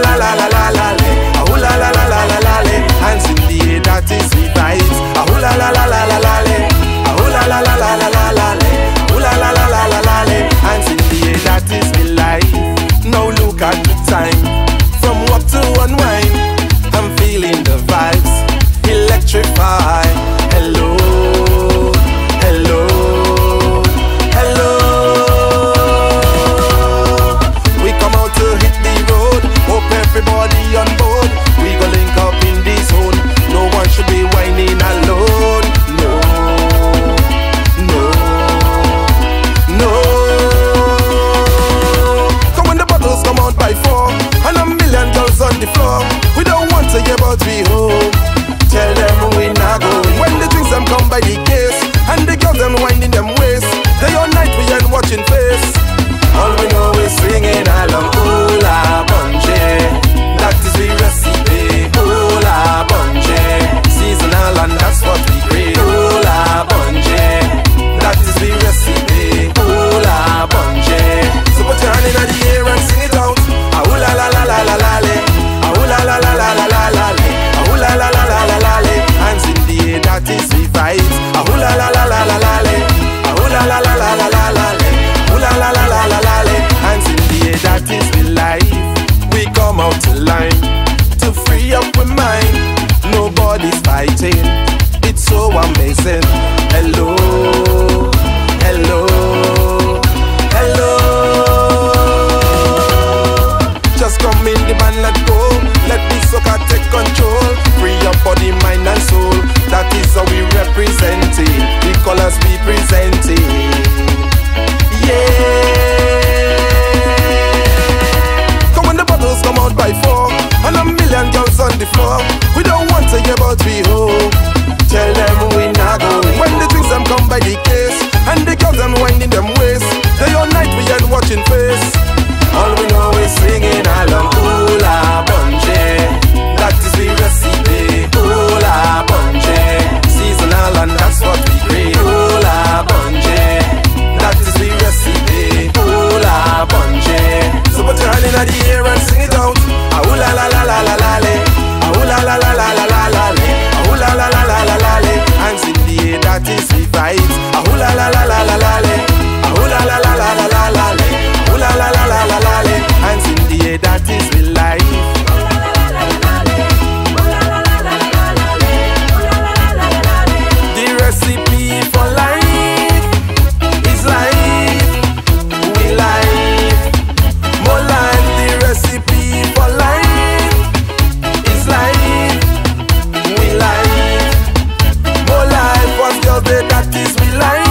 la la la la la le. Ooh la la la la la la le. Hands in the air, that is we vibes. Ooh la la la la la la le. Ooh la la la la la la la le. Ooh la la la la la la le. Hands in the air, that is me life. Now look at the time, from work to unwind. I'm feeling the vibes, electrify. Hello, hello, hello. We come out to hit the road. Hope everybody on board. We go link up in this zone. No one should be whining alone. No, no, no. Come when the bottles come out by 4 and a million girls on the floor. We don't want to hear about we home. Tell them we not going. When the drinks them come by the case and the girls them winding them waist, day or night we ain't watching face. All we know is singing along. Hula Bunje, that is the recipe. Hula Bunje, seasonal and that's what we crave. Hula Bunje, that is the recipe. Hula Bunje. So put your hand in the air and sing it out. Hula la la la la la le. Hula la la la la la la le. Hula la la la la la le. Hands in the air, that is the vibes. Hula la la la la la le. Hula la la la la la la le. Hula la la la la la le. Hands in the air, that is the life. We come out to line to free up our mind. Nobody's fighting. It's so amazing. Hello, hello, hello. Just come in the band, let go. Let the soca take control. Free your body, mind and soul. That is how we represent it. The colors we presenting. Yeah. Come when the bottles come out by 4 and a million girls on the floor. We don't want to hear about we home. Tell them we not going. When the drinks them come by the case and the girls them winding them waist, day or night we ain't watching face. All we know is singing along. Hula Bunje, that is the recipe. Hula Bunje, seasonal and that's what we crave. Hula Bunje, that is the recipe. Hula Bunje. So put your hand in the air and sing it out. Hula la la la la la le. Hula la la la la la la le. Hula la la la la la le. Hands in the air, that is the vibes. Hula la la la la la le. Hula la la la la la la le. Hula la la la la la le. Hands in the air, that is the life. The recipe for life is life. We life, more life. The recipe for life is life. We life, more life. What's your day? That is we life.